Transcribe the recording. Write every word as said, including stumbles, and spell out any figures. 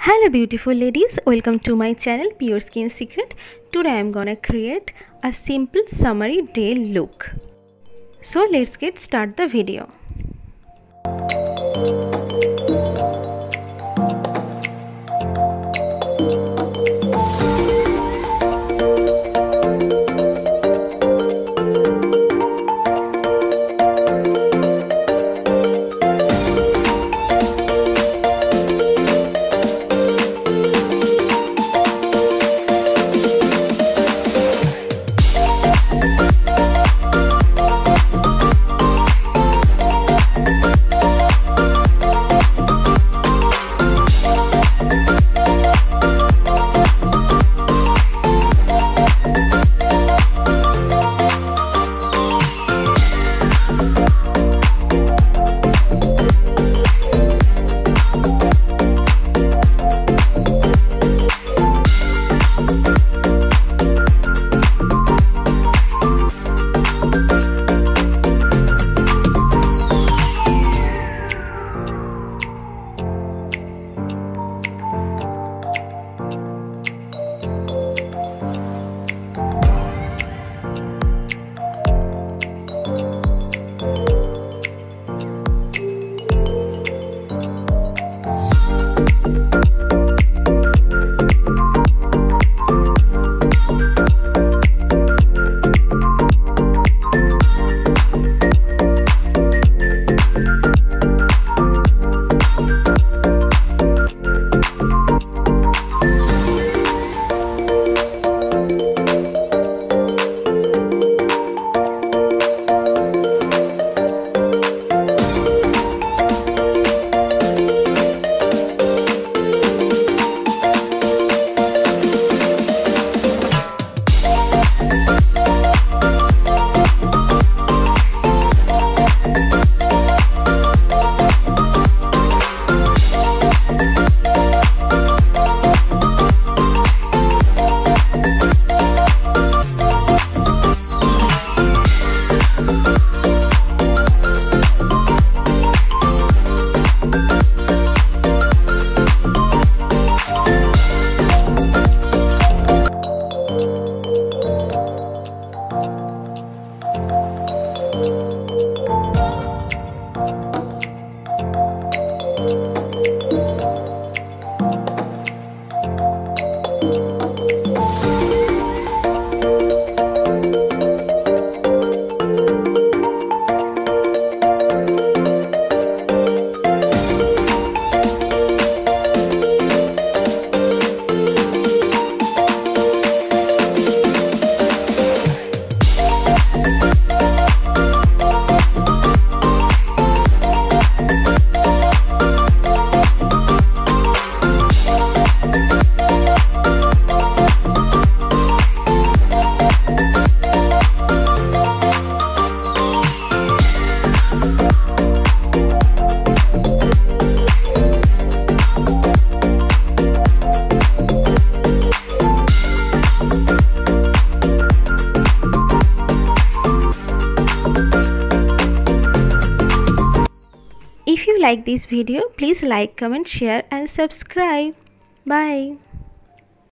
Hello beautiful ladies, welcome to my channel Pure Skin Secret. Today I am gonna create a simple summery day look. So let's get start the video. If you like this video, please like, comment, share and subscribe. Bye.